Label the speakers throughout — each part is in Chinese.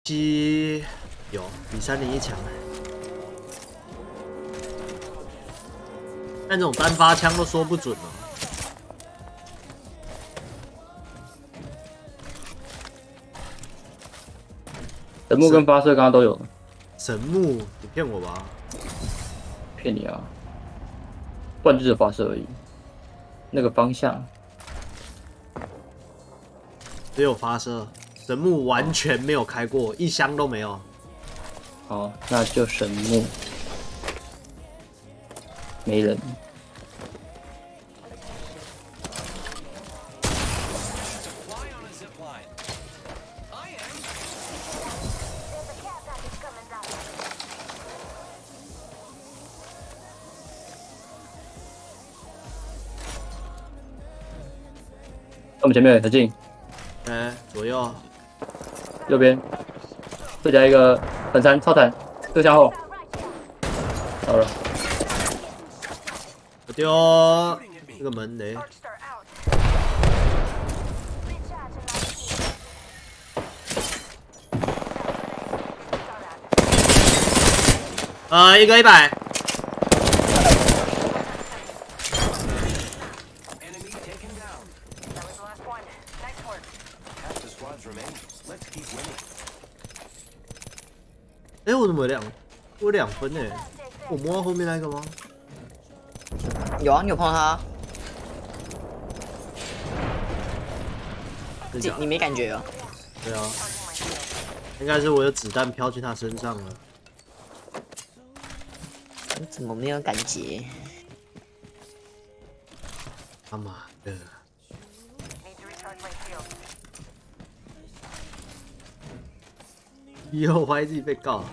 Speaker 1: 七有比301强，但这种单发枪都说不准哦。
Speaker 2: 神木跟发射刚刚都有。
Speaker 1: 神木，你骗我吧？
Speaker 2: 骗你啊！不然就只有发射而已。那个方向
Speaker 1: 只有发射，神木完全没有开过，一箱都没有。
Speaker 2: 好，那就神木。没人。我们前面很近，
Speaker 1: 左右，
Speaker 2: 右边，再加一个粉山超弹，这向后，好了，
Speaker 1: 我丢这个门雷，一个100。 哎，我怎么我2分呢？我摸到后面那个吗？
Speaker 3: 有啊，你有碰到他？你没感觉啊？
Speaker 1: 对啊，应该是我的子弹飘去他身上了。
Speaker 3: 你怎么没有感觉？
Speaker 1: 他妈的！以后怀疑自己被告，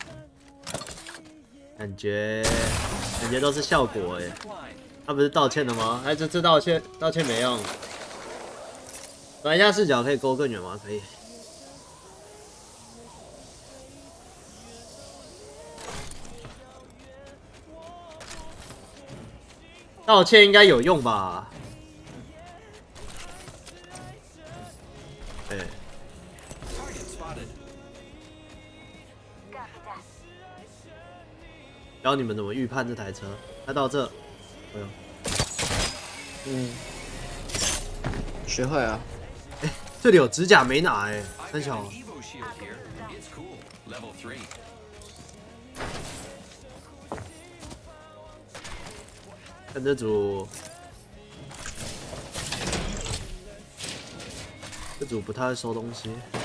Speaker 1: 感觉都是效果哎。他不是道歉了吗？哎，这道歉没用。转一下视角可以勾更远吗？可以。道歉应该有用吧？哎。 教你们怎么预判这台车。他到这，哎呦，
Speaker 3: 学会了。
Speaker 1: 哎，这里有指甲没拿哎，很小。看这组，不太会收东西。